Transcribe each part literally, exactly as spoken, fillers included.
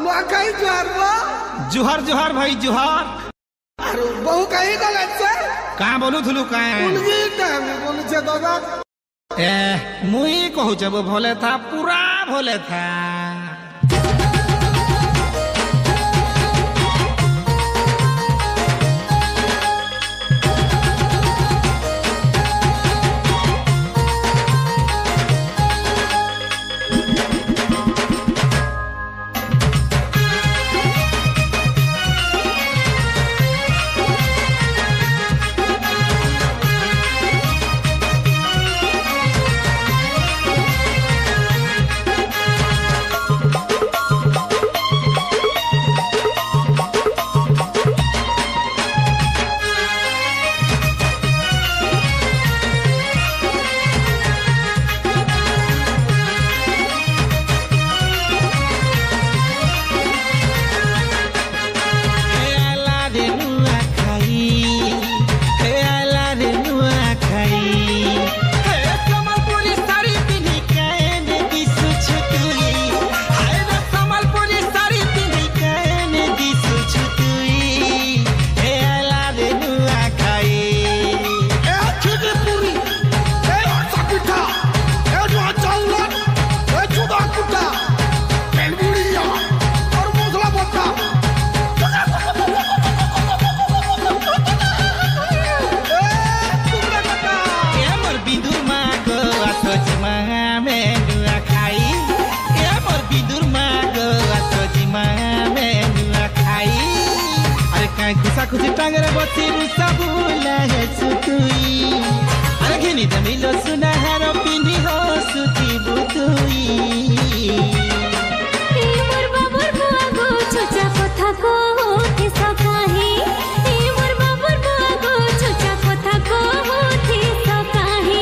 कहीं जुहार बा जुहार जुहार भाई जुहार। अरे बहु कहीं गले से का बोलू थुलू का उनकी टाइम बोलू छे दादा ए मुई कहू जब भोले था पूरा भोले था। खुशी टांगरे बत्ती सब लहे सुतुई अरे घिनी दमिलो सुनहर पिंडी हो सुती बुतुई ए मोर बाबुर बुआ गो छोचा कथा को होते सकाहे ए मोर बाबुर बुआ गो छोचा कथा को होते सकाहे।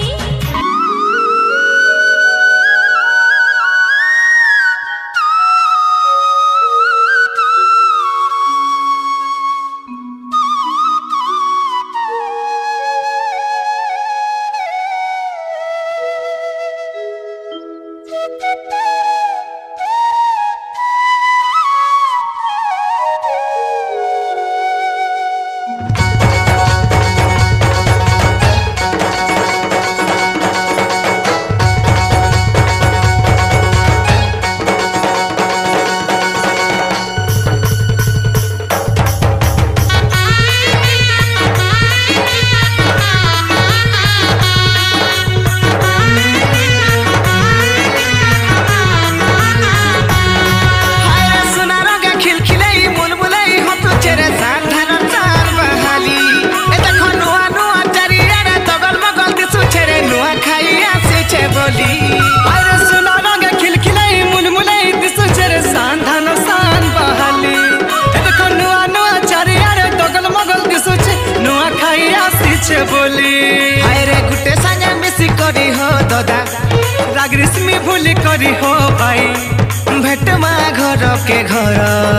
ग्रीष्मी भूल करी हो भाई भेट माँ घर के घर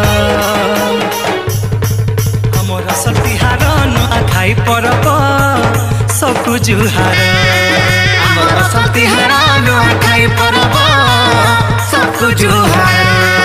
हमारा सतिहार नुआखाई परब सबको जुहार हमारा सतिहार नुआखाई परब सबको जुहार।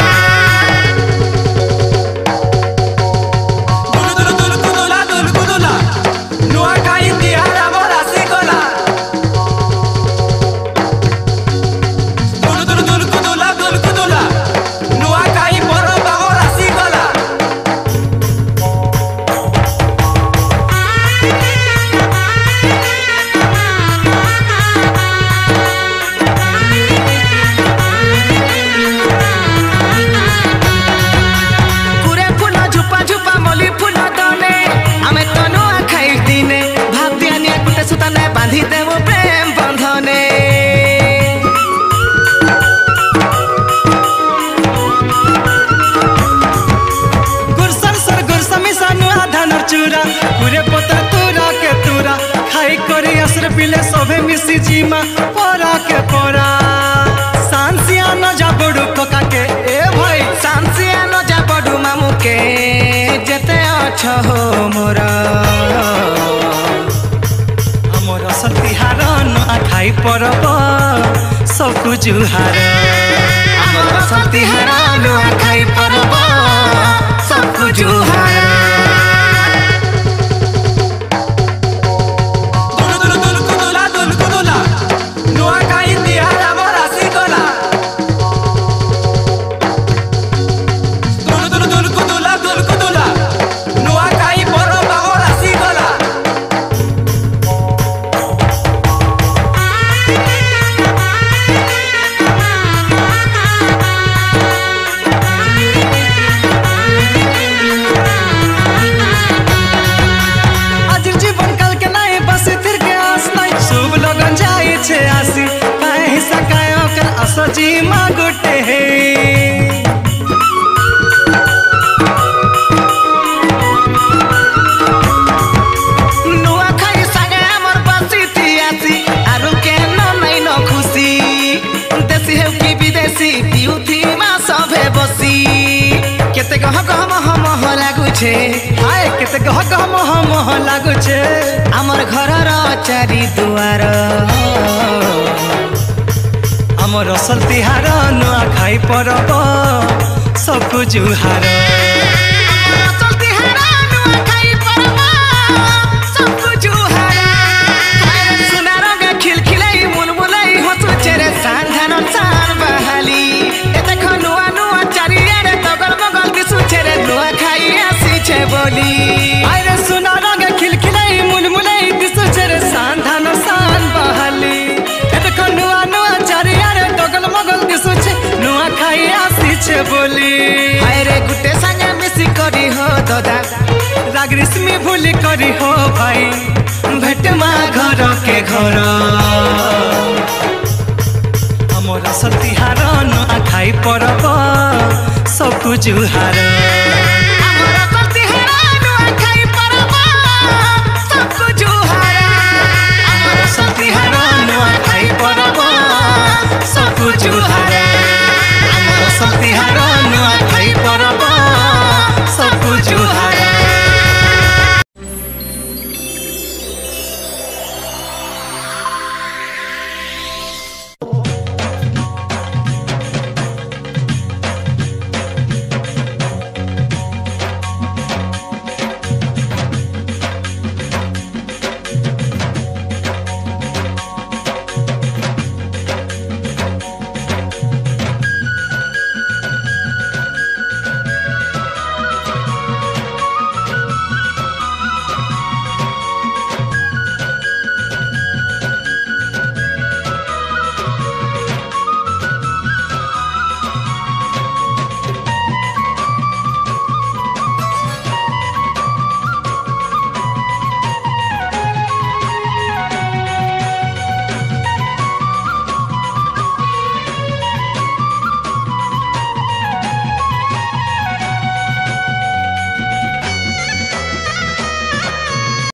मिसी जीमा परा के परा सांसिया न जाबड़ू कोका के ए भाई सांसिया न जाबड़ू मामू के जेते अच्छा हो मोरा हमर सतिहार नुआखाई परब सबको जुहार हमर सतिहार नुआखाई जुहार सजी मागुटे हे नुआ खाई संगे हमर बसी तियासी आरु के न नहीं न खुशी देसी हेउ कि विदेशी पिउथी मा सभे बसी केते कह कह मह मह लागुछे हाय केते कह कह मह मह लागुछे हमर घरर चारि दुआर हमर असल तिहार नुआ खाई परब सबको जुहार असल तिहार नुआ खाई परब सबको जुहार सुना रंग खिलखिलाई मुलमुलाई हसुचे रे सांधान सान बहाली ए देखो नुआ नुआ चारियारे तगल बगल दिसुचे रे नुआ खाई आसीछे बोली आरे सुना रंग खिलखिलाई मुलमुलाई दिसुचे रे सांधान सान बहाली ए देखो नुआ नुआ चारियारे तगल मगल दिसुचे नुआ खाई आसीछे बोली हाय रे गुटे संगे मिसी करी हो दादा राग रिस्मी भूली करी हो भाई भेट मा घर के घर हमर असल तिहार नुआ खाई परब सबको जुहार।